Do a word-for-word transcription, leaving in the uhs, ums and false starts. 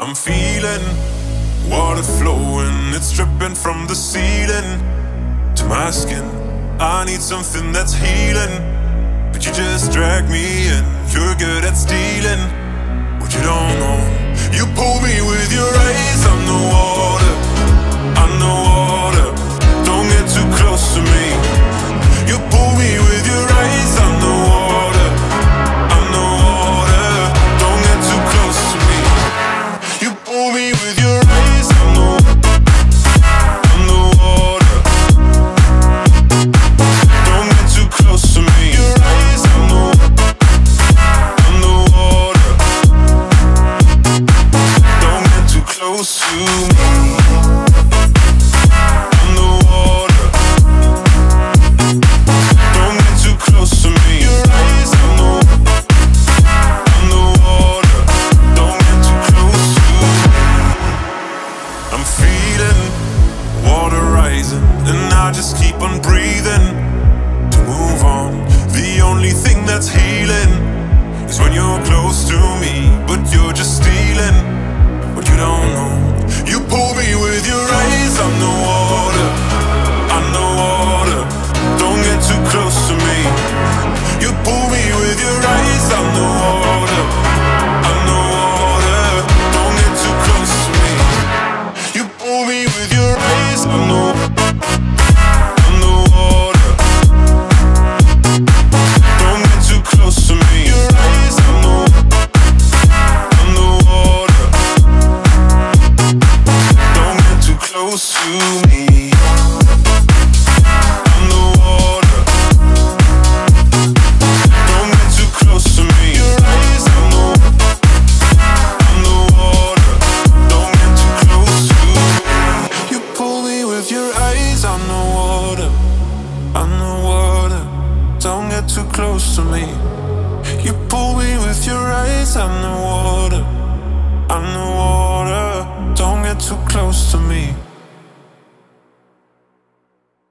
I'm feeling water flowing, it's dripping from the ceiling to my skin. I need something that's healing, but you just drag me in. You're good at stealing what you don't know. You pull me with your eyes, I'm the water, I'm the water. Don't get too close to me. You pull me with your eyes, I'm the water, I'm the water. Don't get too close to me. You pull me with your eyes, I'm the, I'm the water. Don't get too close to me. Your eyes, I'm the, I'm the water. Don't get too close to me. I'm the water. Don't get too close to me. Your eyes, I'm the, I'm the water. Don't get too close to me. I'm feeling water rising, and I just keep on breathing to move on. The only thing that's healing is when you're close to me, but you're just stealing what you don't know. You pull me with your eyes, I'm the water, I'm the water. Don't get too close to me. You pull me with your eyes, I'm the water, I'm the water. Don't get too close to me. You pull me with your eyes, I'm the, I'm the water. Don't get too close to me. Your eyes, I'm the, I'm the water. Don't get too close to me. I'm the water. Don't get too close to me. Your eyes, I'm the, I'm the water. Don't get too close to me. You pull me with your eyes, I'm the water, I'm the water. Don't get too close to me. You pull me with your eyes, I'm the water, I'm the water. Don't get too close to me.